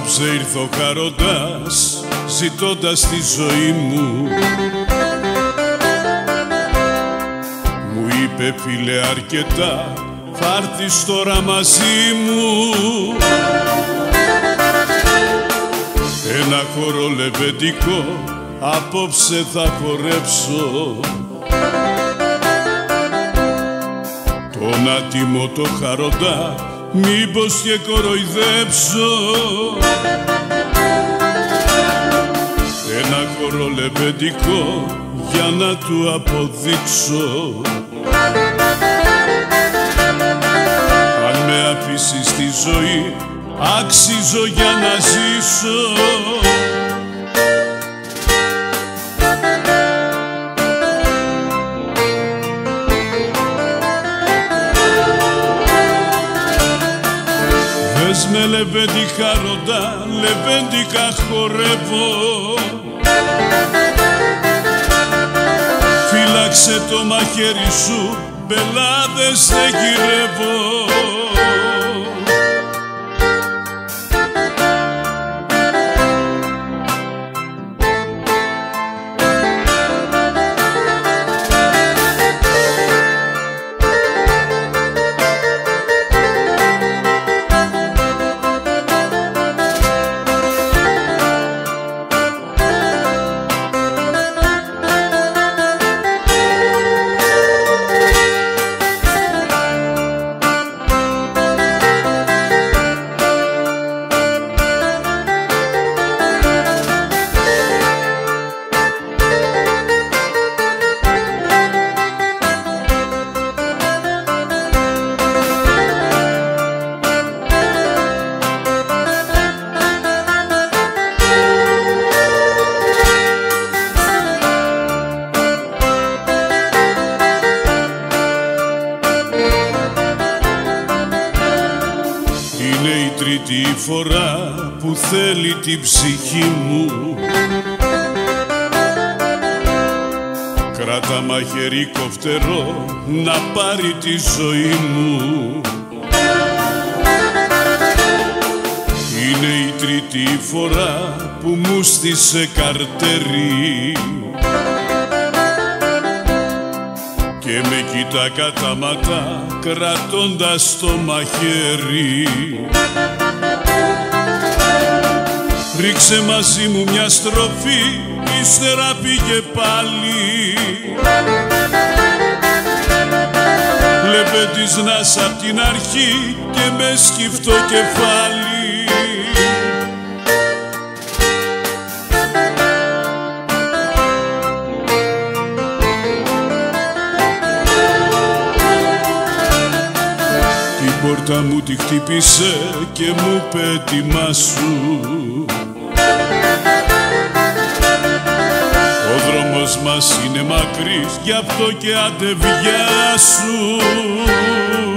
Απόψε ήρθε ο Χαροντάς ζητώντας τη ζωή μου. Μου είπε φίλε αρκετά, θα έρθεις τώρα μαζί μου. Ένα χορό λεβεντικό απόψε θα χορέψω. Τον άτιμο το Χαροντά μήπως και κοροϊδέψω. Ένα χορό λεβεντικό για να του αποδείξω. Αν με αφήσεις στη ζωή άξιζω για να ζήσω. Δες με λεβέντι Χαροντά, λεβέντικα χορεύω. Φύλαξε το μαχαίρι σου, μπελάδες δεν γυρεύω. Είναι η τρίτη φορά που θέλει την ψυχή μου. Κράτα μαχαίρι κοφτερό να πάρει τη ζωή μου. Είναι η τρίτη φορά που μου στήσε καρτέρι και με κοιτά κατάματα κρατώντας το μαχαίρι. Ρίξε μαζί μου μια στροφή, ύστερα πήγε πάλι. Λεβέντης να σ' απ' την αρχή και με σκυφτό κεφάλι. Την πόρτα μου τη χτύπησε και μου είπε ετοιμάσου. Ο δρόμος μας είναι μακρύς, γι' αυτό και άντε βιάσου.